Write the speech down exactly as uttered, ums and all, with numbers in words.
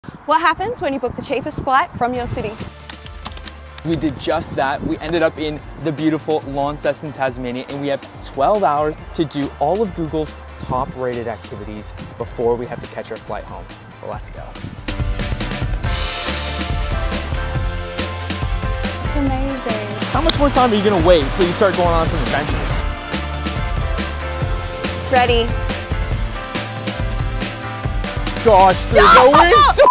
What happens when you book the cheapest flight from your city? We did just that. We ended up in the beautiful Launceston, Tasmania, and we have twelve hours to do all of Google's top rated activities before we have to catch our flight home. Let's go. It's amazing. How much more time are you gonna wait until you start going on some adventures? Ready. Gosh, there's a windstorm!